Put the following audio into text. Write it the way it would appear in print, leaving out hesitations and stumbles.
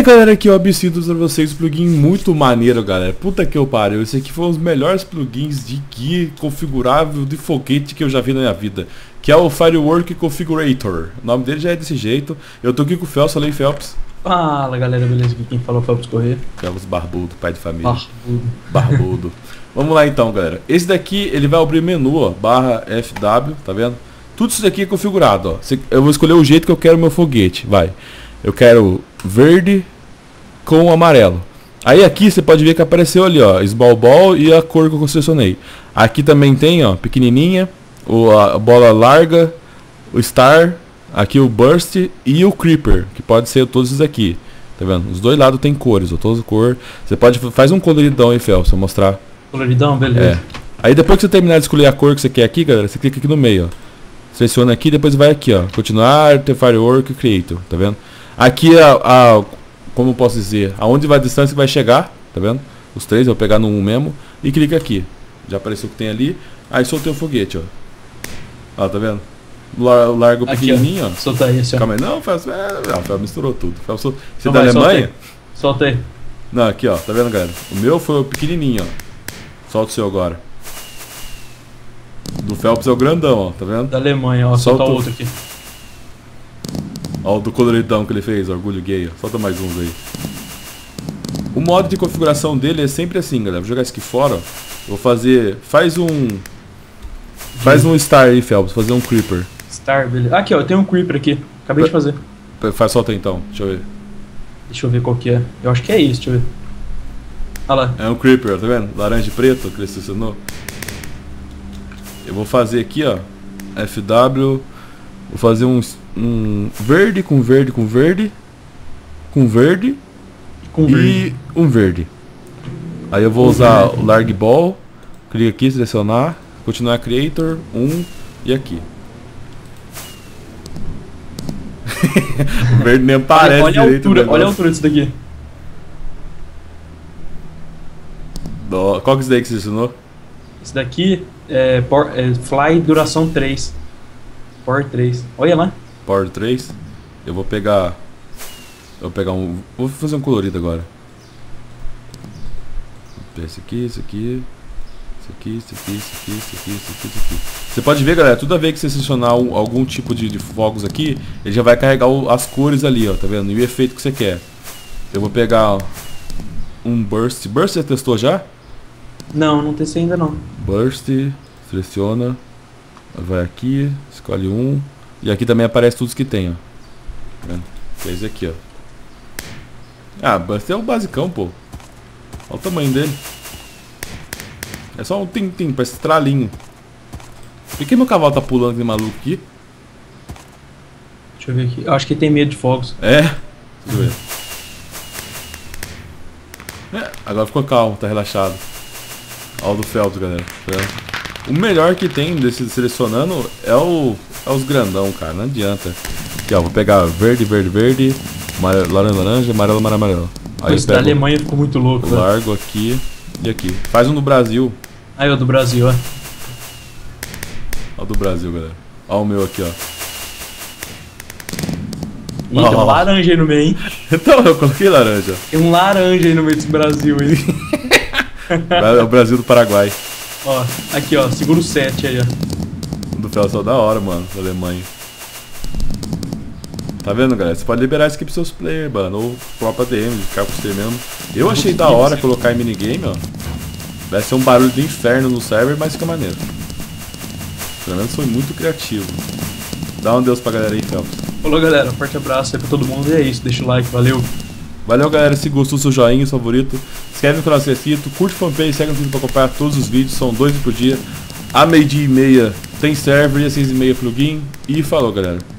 galera, aqui eu absinto pra vocês um plugin muito maneiro, galera. Puta que eu pariu. Esse aqui foi um dos melhores plugins de guia configurável de foguete que eu já vi na minha vida, que é o Firework Configurator. O nome dele já é desse jeito. Eu tô aqui com o Phelps, falei Phelps. Fala galera, beleza? Aqui quem falou foi o Phelps Corrêa. Phelps Barbudo, pai de família. Barbudo. Vamos lá então, galera. Esse daqui, ele vai abrir o menu, ó, barra FW, tá vendo? Tudo isso daqui é configurado, ó. Eu vou escolher o jeito que eu quero o meu foguete, vai. Eu quero verde com amarelo. Aí aqui você pode ver que apareceu ali, ó, Small Ball e a cor que eu selecionei. Aqui também tem, ó, pequenininha, a bola larga, o Star, aqui o Burst e o Creeper, que pode ser todos esses aqui. Tá vendo? Os dois lados tem cores, ó, todas as cores. Você pode faz um coloridão aí, Fel, pra eu mostrar. Coloridão, beleza. É. Aí depois que você terminar de escolher a cor que você quer aqui, galera, você clica aqui no meio, ó. Seleciona aqui, depois vai aqui, ó, continuar, ter Firework Creator, tá vendo? Aqui como eu posso dizer, aonde vai a distância que vai chegar, tá vendo? Os três, eu vou pegar no 1 mesmo e clica aqui. Já apareceu o que tem ali. Aí soltei o foguete, ó. Ó, tá vendo? Largo pequenininho, ó. Solta aí, assim, ó. Calma aí, não, misturou tudo. Você é da Alemanha? Solta aí. Não, aqui, ó, tá vendo, galera? O meu foi o pequenininho, ó. Solta o seu agora. Do Phelps é o grandão, ó, tá vendo? Da Alemanha, ó, solta o outro aqui. Ó, o do coloridão que ele fez, orgulho gay, ó. Solta mais uns aí. O modo de configuração dele é sempre assim, galera. Vou jogar isso aqui fora, ó. Vou fazer. Faz um Star aí, Phelps, fazer um Creeper. Star, beleza. Aqui, ó, tem um Creeper aqui. Acabei de fazer. Solta aí então, deixa eu ver. Deixa eu ver qual que é. Eu acho que é isso, deixa eu ver. Olha lá. É um Creeper, tá vendo? Laranja e preto que ele selecionou. Eu vou fazer aqui, ó, FW, vou fazer um verde com verde com verde, com verde e um verde. Aí eu vou usar o Larg Ball, clica aqui, selecionar, continuar Creator, e aqui. O verde nem parece olha direito. Olha a altura disso daqui. Qual que é esse daí que você selecionou? Esse daqui é Fly duração 3. Power 3. Olha lá. Power 3. Eu vou pegar vou fazer um colorido agora. Esse aqui, esse aqui. Esse aqui, esse aqui, esse aqui, esse aqui, esse aqui, esse aqui. Você pode ver, galera, toda vez que você selecionar algum tipo de fogos aqui, ele já vai carregar as cores ali, ó, tá vendo? E o efeito que você quer. Eu vou pegar um Burst. Burst você testou já? Não, não testei ainda não. Burst, seleciona, vai aqui, escolhe um, e aqui também aparece tudo que tem, ó. Tá vendo? É esse aqui, ó. Ah, Burst é o basicão, pô. Olha o tamanho dele. É só um tim-tim, parece estralinho. Por que meu cavalo tá pulando aquele maluco aqui? Deixa eu ver aqui. Eu acho que ele tem medo de fogos. É? Deixa eu ver. É, agora ficou calmo, tá relaxado. Olha o do Phelps, galera. O melhor que tem desse selecionando é os grandão, cara. Não adianta. Aqui, ó. Vou pegar verde, verde, verde. Laranja, laranja, amarelo, amarelo, amarelo. Aí esse da Alemanha ficou muito louco. Largo aqui e aqui. Faz um do Brasil. Aí, o do Brasil, ó. Olha o do Brasil, galera. Olha o meu aqui, ó. Ih, tem um laranja aí no meio, hein? Então, eu coloquei laranja. Tem um laranja aí no meio desse Brasil aí. É o Brasil do Paraguai. Ó, aqui, ó, segura o 7 aí, ó. O do Phelps é da hora, mano, da Alemanha. Tá vendo, galera? Você pode liberar isso aqui pros seus players, mano. Ou própria DM, ficar com você mesmo. Eu achei da hora colocar em minigame, ó. Vai ser um barulho do inferno no server, mas fica maneiro. Pelo menos foi muito criativo. Dá um adeus pra galera aí, Phelps. Falou, galera. Um forte abraço aí pra todo mundo. E é isso. Deixa o like. Valeu. Valeu, galera. Se gostou, seu joinha, seu favorito. Inscreve no canal se inscrito. Curte o fanpage, segue no vídeo pra acompanhar todos os vídeos. São 2 por dia. A 12h30 tem server e às 6h30 plugin. E falou, galera.